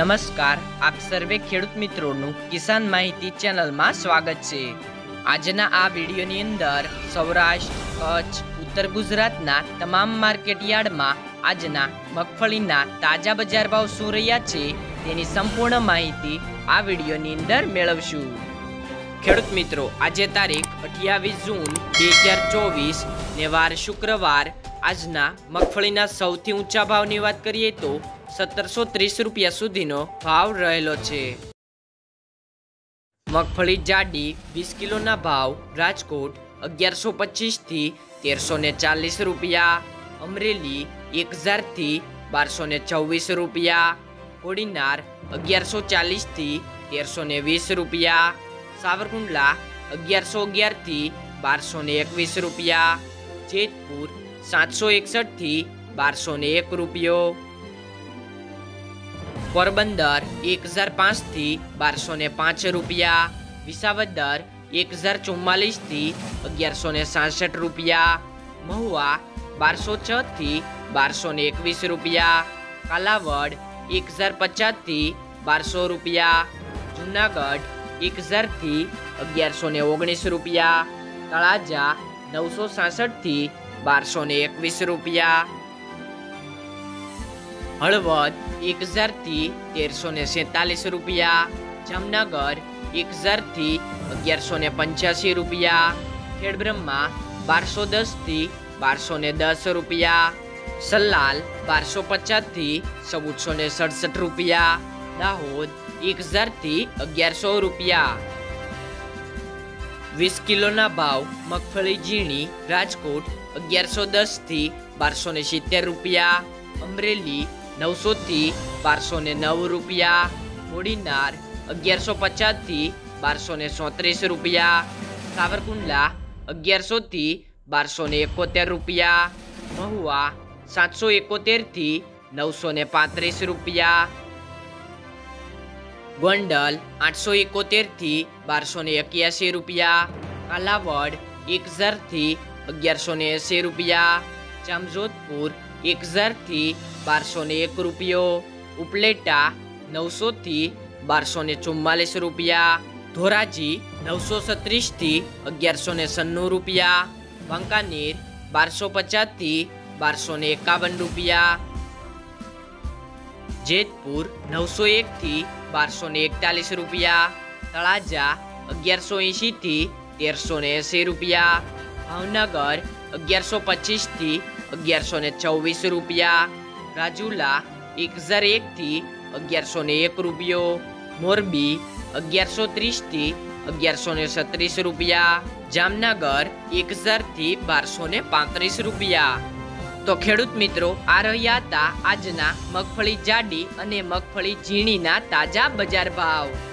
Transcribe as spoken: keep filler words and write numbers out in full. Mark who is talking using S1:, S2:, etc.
S1: નમસ્કાર, આપ સર્વે ખેડૂત મિત્રોનું કિસાન માહિતી ચેનલમાં સ્વાગત છે। આજના આ વિડીયોની અંદર સૌરાષ્ટ્ર, કચ્છ, ઉત્તર ગુજરાતના તમામ માર્કેટ યાર્ડમાં આજના મગફળીના તાજા બજાર ભાવ શું રહ્યા છે તેની સંપૂર્ણ માહિતી આ વિડીયોની અંદર મેળવશું। ખેડૂત મિત્રો, આજે તારીખ અઠ્યાવીસ જૂન બે હજાર ચોવીસ ને વાર શુક્રવાર। આજના મગફળીના સૌથી ઊંચા ભાવની વાત કરીએ તો સત્તરસો ત્રીસ રૂપિયા સુધીનો ભાવ રહેલો છે। મગફળી જાડી વીસ કિલોના ભાવ રાજકોટ અગિયારસો પચીસ થી તેરસો ને ચાલીસ રૂપિયા, અમરેલી એક હજાર થી બારસો ને ચોવીસ રૂપિયા, કોડીનાર અગિયારસો ચાલીસ થી તેરસો ને વીસ રૂપિયા, સાવરકુંડલા અગિયારસો અગિયાર થી બારસો ને એકવીસ રૂપિયા, જેતપુર સાતસો એકસઠ થી બારસો ને એક રૂપિયો, પોરબંદર એક હજાર પાંચ થી બારસો ને પાંચ રૂપિયા, વિસાવદર એક હજાર ચુમ્માલીસ થી અગિયારસો ને સાસઠ રૂપિયા, મહુવા બારસો છ થી બારસો ને એકવીસ રૂપિયા, કાલાવડ એક હજાર પચાસ થી બારસો રૂપિયા, જુનાગઢ એક હજાર થી અગિયારસો ને ઓગણીસ રૂપિયા, તળાજા નવસો સાસઠ થી બારસો ને એકવીસ રૂપિયા, હળવદ એક હજાર થી તેરસો ને સેતાલીસ રૂપિયા, જામનગર એક હજાર થી અગિયારસો ને પંચ્યાસી રૂપિયા, ખેડબ્રહ્મા બારસો દસ થી બારસો ને દસ રૂપિયા, સલાલ બારસો પચાસ થી ચૌદસો ને સડસઠ રૂપિયા, દાહોદ એક હજાર થી અગિયારસો રૂપિયા। વીસ કિલોના ભાવ મગફળી ઝીણી રાજકોટ અગિયારસો દસ થી બારસો ને સિત્તેર રૂપિયા, અમરેલી નવસો થી બારસો ને નવ રૂપિયા, કોડીનાર અગિયારસો પચાસ થી બારસો ને સોત્રીસ રૂપિયા, સાવરકુંડલા અગિયારસો થી બારસો ને એકોતેર રૂપિયા, મહુવા સાતસો એકોતેર થી નવસો ને પાંત્રીસ રૂપિયા, ગોંડલ આઠસો એકોતેર થી બારસો ને એક્યાસી રૂપિયા, કાલાવડ એક હજાર થી અગિયારસો ને એસી રૂપિયા, જામજોધપુર એક હજાર થી બારસો ને એક રૂપિયો, ઉપલેટા નવસો થી બારસો ને ચુમ્માલીસ રૂપિયા, ધોરાજી નવસો છત્રીસ થી અગિયારસો ને સન્નું રૂપિયા, વાંકાનેર બારસો પચાસ થી બારસો ને એકાવન રૂપિયા, જેતપુર નવસો એક થી બારસો ને એકતાલીસ રૂપિયા, તળાજા અગિયારસો એંશી થી તેરસો ને એસી રૂપિયા, ભાવનગર અગિયારસો પચીસ થી અગિયારસો ને ચોવીસ રૂપિયા, રાજુલા એક હજાર એક થી અગિયારસો ને એક રૂપિયો, મોરબી અગિયારસો ત્રીસ થી અગિયારસો ને છત્રીસ રૂપિયા, જામનગર એક હજાર થી બારસો ને પાંત્રીસ રૂપિયા। તો ખેડૂત મિત્રો, આ રહ્યા હતા આજના મગફળી જાડી અને મગફળી ઝીણીના તાજા બજાર ભાવ।